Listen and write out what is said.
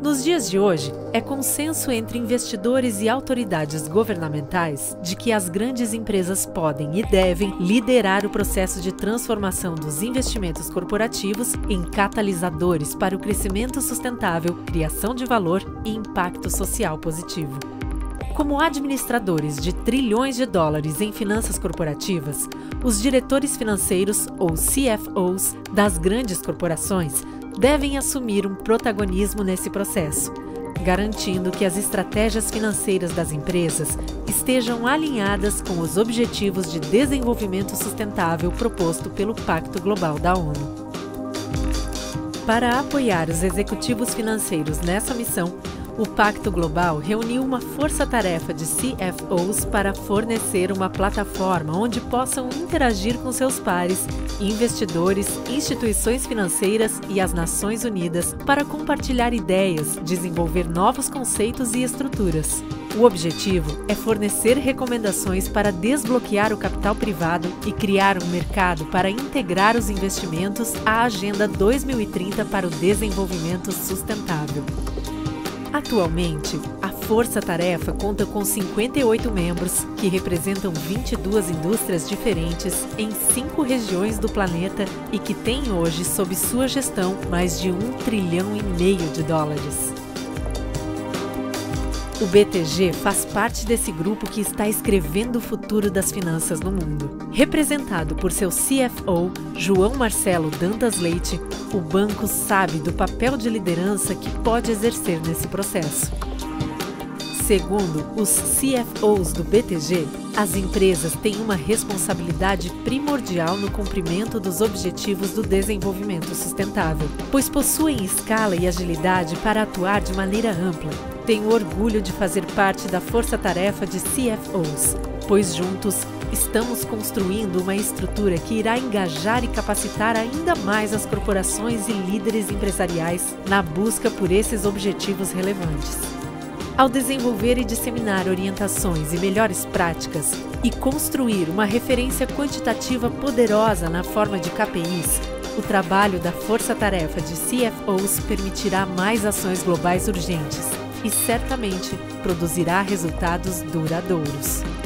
Nos dias de hoje, é consenso entre investidores e autoridades governamentais de que as grandes empresas podem e devem liderar o processo de transformação dos investimentos corporativos em catalisadores para o crescimento sustentável, criação de valor e impacto social positivo. Como administradores de trilhões de dólares em finanças corporativas, os diretores financeiros, ou CFOs, das grandes corporações devem assumir um protagonismo nesse processo, garantindo que as estratégias financeiras das empresas estejam alinhadas com os Objetivos de Desenvolvimento Sustentável proposto pelo Pacto Global da ONU. Para apoiar os executivos financeiros nessa missão, o Pacto Global reuniu uma força-tarefa de CFOs para fornecer uma plataforma onde possam interagir com seus pares, investidores, instituições financeiras e as Nações Unidas para compartilhar ideias, desenvolver novos conceitos e estruturas. O objetivo é fornecer recomendações para desbloquear o capital privado e criar um mercado para integrar os investimentos à Agenda 2030 para o Desenvolvimento Sustentável. Atualmente, a Força-Tarefa conta com 58 membros, que representam 22 indústrias diferentes em 5 regiões do planeta e que tem hoje sob sua gestão mais de US$1,5 trilhão. O BTG faz parte desse grupo que está escrevendo o futuro das finanças no mundo. Representado por seu CFO, João Marcelo Dantas Leite, o banco sabe do papel de liderança que pode exercer nesse processo. Segundo os CFOs do BTG, as empresas têm uma responsabilidade primordial no cumprimento dos Objetivos do Desenvolvimento Sustentável, pois possuem escala e agilidade para atuar de maneira ampla. Tenho orgulho de fazer parte da força-tarefa de CFOs, pois juntos estamos construindo uma estrutura que irá engajar e capacitar ainda mais as corporações e líderes empresariais na busca por esses objetivos relevantes. Ao desenvolver e disseminar orientações e melhores práticas e construir uma referência quantitativa poderosa na forma de KPIs, o trabalho da força-tarefa de CFOs permitirá mais ações globais urgentes e certamente produzirá resultados duradouros.